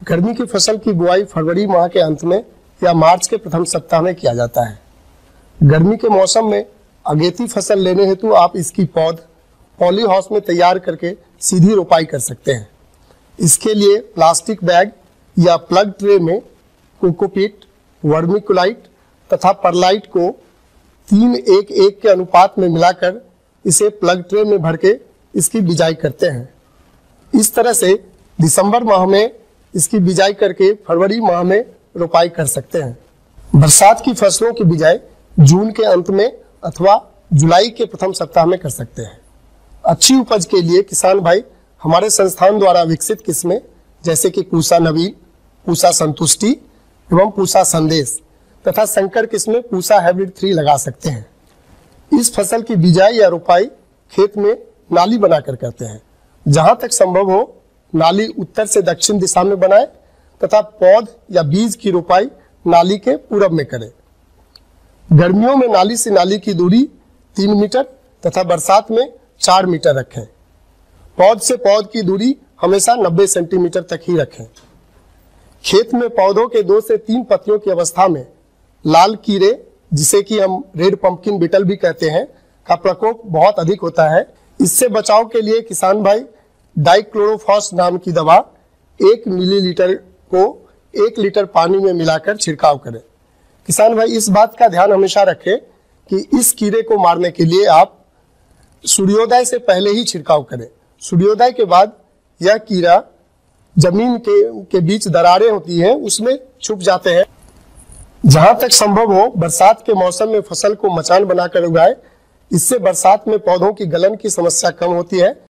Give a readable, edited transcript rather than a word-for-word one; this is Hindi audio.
गर्मी की फसल की बुआई फरवरी माह के अंत में या मार्च के प्रथम सप्ताह में किया जाता है। गर्मी के मौसम में अगेती फसल लेने हेतु आप इसकी पौध पॉली हाउस में तैयार करके सीधी रोपाई कर सकते हैं। इसके लिए प्लास्टिक बैग या प्लग ट्रे में कोकोपीट, वर्मिकुलाइट तथा परलाइट को 3:1:1 के अनुपात में मिलाकर इसे प्लग ट्रे में भर के इसकी बिजाई करते हैं। इस तरह से दिसंबर माह में इसकी बिजाई करके फरवरी माह में रोपाई कर सकते हैं। बरसात की फसलों की बिजाई जून के अंत में अथवा जुलाई के प्रथम सप्ताह में कर सकते हैं। अच्छी उपज के लिए किसान भाई हमारे संस्थान द्वारा विकसित किस्में जैसे कि पूसा नवीन, पूसा संतुष्टि एवं पूसा संदेश तथा संकर किस्में पूसा हाइब्रिड 3 लगा सकते हैं। इस फसल की बिजाई या रोपाई खेत में नाली बनाकर करते हैं। जहां तक संभव हो नाली उत्तर से दक्षिण दिशा में बनाएं तथा पौध या बीज की रोपाई नाली के पूरब में करें। गर्मियों में नाली से नाली की दूरी 3 मीटर तथा बरसात में 4 मीटर रखें। पौध से पौध की दूरी हमेशा 90 सेंटीमीटर तक ही रखें। खेत में पौधों के 2 से 3 पत्तियों की अवस्था में लाल कीड़े, जिसे कि हम रेड पंपकिन बीटल भी कहते हैं, का प्रकोप बहुत अधिक होता है। इससे बचाव के लिए किसान भाई डाइक्लोरोफॉस नाम की दवा 1 मिलीलीटर को 1 लीटर पानी में मिलाकर छिड़काव करें। किसान भाई इस बात का ध्यान हमेशा रखें कि इस कीड़े को मारने के लिए आप सूर्योदय से पहले ही छिड़काव करें। सूर्योदय के बाद यह कीड़ा जमीन के बीच दरारें होती हैं उसमें छुप जाते हैं। जहां तक संभव हो बरसात के मौसम में फसल को मचान बनाकर उगाएं। इससे बरसात में पौधों की गलन की समस्या कम होती है